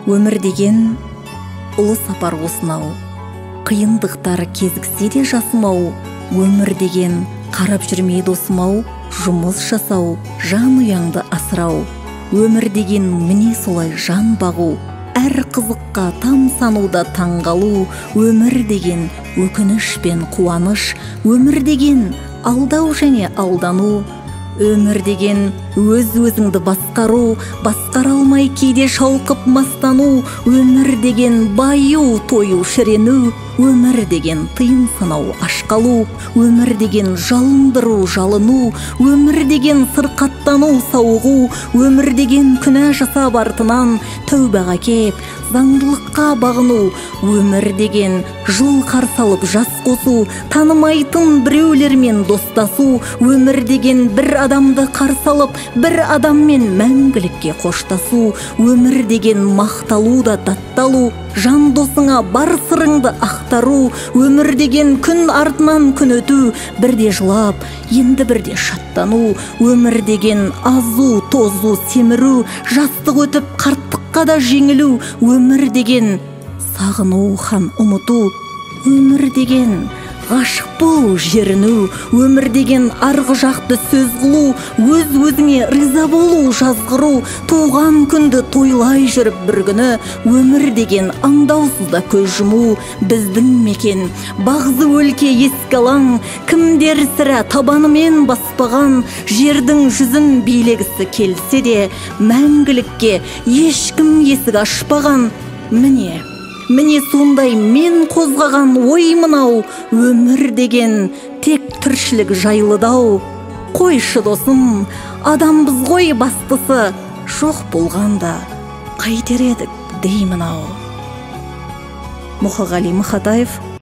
Өмір деген ұлы сапар осынау, қиындықтар кезіксе де жасымау. Өмір деген қарап жүрмей досымау, жұмыс жасау, жан ұяңды асырау. Өмір деген міне солай жан бағу, әр қызыққа тамсануда таңғалу. Өмір деген өкініш пен қуаныш, өмір деген алдау және алдану. Өмір деген өз-өзіңді басқару, басқара алмай кейде шалқып мастану. Өмір деген баю, тою, шірену. Өмір деген тыйым санау, ашқалу. Өмір деген жалындыру, жалыну. Өмір деген сырқаттану, сауығу. Өмір деген күнә жасап артынан тәубаға кеп, заңдылыққа бағыну. Өмір деген жыл қарсалып жас қосу, танымайтын біреулермен достасу. Өмір деген бір адамды қарсалып, бір адаммен мәңгілікке қоштасу. Өмір деген мақталу да датталу, жан досыңа бар сырыңды ақтару. Өмір деген күн артынан күн өту, бірде жылап, енді бірде шаттану. Өмір деген азу, тозу, семіру, жастық өтіп қарттыққа да жеңілу. Өмір деген сағыну һәм ұмыту. Өмір деген ғашық болу, жеріну. Өмір деген арғы жақты сөз қылу, өз-өзіңе риза болу, жазғыру. Туған күнді тойлай жүріп бір күні, өмір деген аңдаусызда көз жұму. Біздің мекен бағзы өлке ескі алаң, кімдер сірә табанымен баспаған. Жердің жүзін билегісі келсе де, мәңгілікке ешкім есік ашпаған. Міне сондай мен қозғаған ой мынау. Өмір деген тек тіршілік жайлыдау. Қойшы досым, адамбыз ғой бастысы, жоқ болғанда қайтер едік деймін ау. Мұқағали Мақатаев.